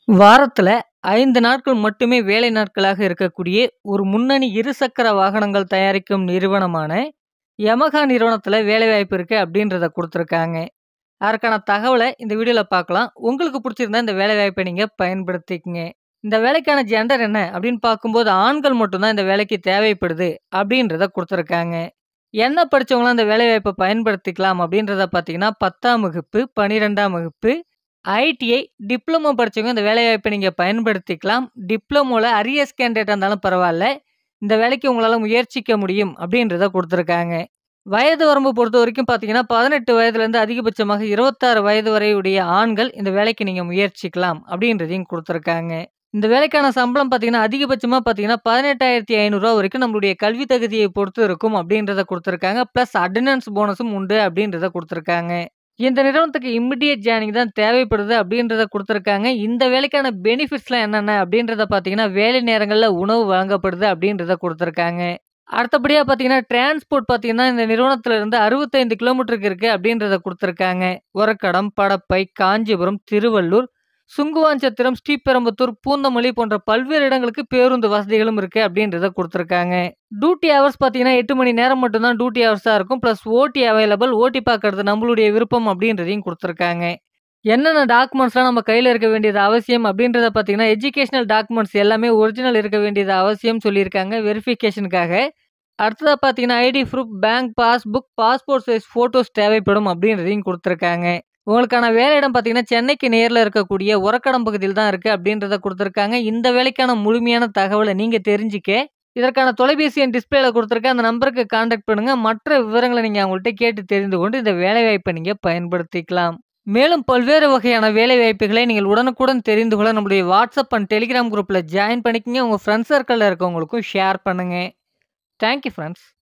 வாரத்துல 5 நாட்கள் மட்டுமே வேலை நாட்களாக இருக்கக்கூடிய ஒரு முன்னணி இருசக்கர வாகனங்கள் தயாரிக்கும் நிறுவனமான யமஹா நிறுவனத்துல வேலைவாய்ப்பு இருக்கு அப்படின்றத குடுத்துருக்காங்க. அதற்கான தகவல இந்த வீடியோல பார்க்கலாம். உங்களுக்கு பிடிச்சிருந்தா இந்த வேலைவாய்ப்பை நீங்க பயன்படுத்திக்கங்க. இந்த வேலைக்கான ஜெண்டர் என்ன அப்படின்னு பார்க்கும்போது ஆண்கள் மட்டும் தான் இந்த வேலைக்கு தேவைப்படுது அப்படின்றத குடுத்துருக்காங்க. என்ன படிச்சவங்களாம் இந்த வேலைவாய்ப்பை பயன்படுத்திக்கலாம் அப்படின்றத பார்த்தீங்கன்னா 10ஆம் வகுப்பு, 12ஆம் வகுப்பு, ஐடிஐ, டிப்ளமோ படிச்சவங்க இந்த வேலைவாய்ப்பை நீங்க பயன்படுத்திக்கலாம். டிப்ளமோல அரியர்ஸ் கேண்டிடேட்டா இருந்தாலும் பரவால்ல. இந்த வேலைக்கு உங்களால முயற்சிக்க முடியும் அப்படின்றத குடுத்துருக்காங்க. வயது வரம்பு பொறுத்தவரைக்கும் பார்த்தீங்கன்னா, 18 வயதிலிருந்து அதிகபட்சமாக 26 வயது வரை உடைய ஆண்கள் இந்த வேலைக்கு நீங்க முயற்சிக்கலாம் அப்படின்றதையும் குடுத்துருக்காங்க. இந்த வேலைக்கான சம்பளம் பார்த்தீங்கன்னா, அதிகபட்சமா பார்த்தீங்கன்னா, ரூ. 18,500 வரைக்கும் நம்மளுடைய கல்வி தகுதியை பொறுத்து இருக்கும் அப்படின்றத குடுத்துருக்காங்க. பிளஸ் அட்டெண்டன்ஸ் போனஸும் உண்டு அப்படின்றத குடுத்துருக்காங்க. இந்த நிறுவனத்துக்கு இமிடியேட் ஜாயினிங் தான் தேவைப்படுது அப்படின்றத குடுத்துருக்காங்க. இந்த வேலைக்கான பெனிஃபிட்ஸ்லாம் என்னென்ன அப்படின்றத பார்த்தீங்கன்னா, வேலை நேரங்கள்ல உணவு வழங்கப்படுது அப்படின்றத குடுத்துருக்காங்க. அடுத்தபடியா பார்த்தீங்கன்னா, டிரான்ஸ்போர்ட் பார்த்தீங்கன்னா, இந்த நிறுவனத்துல இருந்து 65 கிலோமீட்டருக்கு இருக்கு அப்படின்றத குடுத்துருக்காங்க. ஒரக்கடம், படப்பை, காஞ்சிபுரம், திருவள்ளூர், சுங்குவாஞ்சத்திரம், ஸ்ரீபெரும்புத்தூர், பூந்தமல்லி போன்ற பல்வேறு இடங்களுக்கு பேருந்து வசதிகளும் இருக்கு அப்படின்றத குடுத்துருக்காங்க. டியூட்டி ஹவர்ஸ் பார்த்தீங்கன்னா 8 மணி நேரம் மட்டும் தான் டியூட்டி ஹவர்ஸா இருக்கும். பிளஸ் ஓடி அவைலபிள். ஓடி பார்க்கறது நம்மளுடைய விருப்பம் அப்படின்றதையும் குடுத்துருக்காங்க. என்னென்ன டாக்குமெண்ட்ஸ்லாம் நம்ம கையில இருக்க வேண்டியது அவசியம் அப்படின்றத பார்த்தீங்கன்னா, எஜுகேஷனல் டாக்குமெண்ட்ஸ் எல்லாமே ஒரிஜினல் இருக்க வேண்டியது அவசியம் சொல்லியிருக்காங்க வெரிஃபிகேஷனுக்காக. அடுத்ததா பார்த்தீங்கன்னா, ID proof, bank passbook, passport size photos தேவைப்படும் அப்படின்றதையும் குடுத்துருக்காங்க. உங்களுக்கான வேலையிடம் பார்த்தீங்கன்னா, சென்னைக்கு நேர்ல இருக்கக்கூடிய ஒரக்கடம் பகுதியில் தான் இருக்கு அப்படின்றத குடுத்துருக்காங்க. இந்த வேலைக்கான முழுமையான தகவல நீங்க தெரிஞ்சுக்க, இதற்கான தொலைபேசி எண் டிஸ்ப்ளேல குடுத்துருக்கேன். அந்த நம்பருக்கு கான்டாக்ட் பண்ணுங்க. மற்ற விவரங்கள நீங்க அவங்கள்ட்ட கேட்டு தெரிந்து கொண்டு இந்த வேலைவாய்ப்பை நீங்க பயன்படுத்திக்கலாம். மேலும் பல்வேறு வகையான வேலைவாய்ப்புகளை நீங்கள் உடனுக்குடன் தெரிந்து கொள்ள நம்முடைய வாட்ஸ்அப் அண்ட் டெலிகிராம் குரூப்ல ஜாயின் பண்ணிக்கங்க. உங்க ஃப்ரெண்ட்ஸ் சர்க்கிள்ல இருக்கவங்களுக்கும் ஷேர் பண்ணுங்க. Thank you friends.